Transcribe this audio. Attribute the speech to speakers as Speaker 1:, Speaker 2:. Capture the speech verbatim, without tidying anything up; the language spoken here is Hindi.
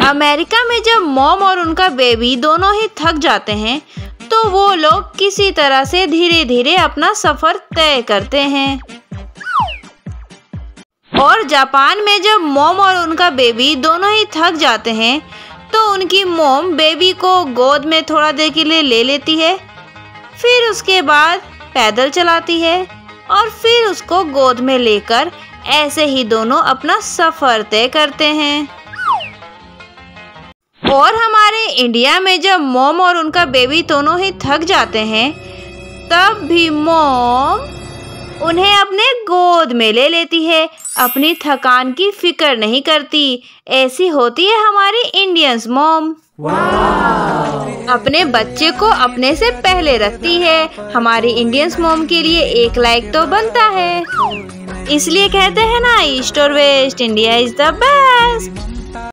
Speaker 1: अमेरिका में जब मॉम और उनका बेबी दोनों ही थक जाते हैं तो वो लोग किसी तरह से धीरे धीरे अपना सफर तय करते हैं। और जापान में जब मॉम और उनका बेबी दोनों ही थक जाते हैं तो उनकी मॉम बेबी को गोद में थोड़ा देर के लिए ले लेती है, फिर उसके बाद पैदल चलाती है और फिर उसको गोद में लेकर ऐसे ही दोनों अपना सफर तय करते हैं। और हमारे इंडिया में जब मॉम और उनका बेबी दोनों ही थक जाते हैं तब भी मॉम उन्हें अपने गोद में ले लेती है, अपनी थकान की फिक्र नहीं करती। ऐसी होती है हमारी इंडियंस मॉम। अपने बच्चे को अपने से पहले रखती है। हमारी इंडियंस मॉम के लिए एक लाइक तो बनता है। इसलिए कहते हैं ना, ईस्ट और west, India is the best.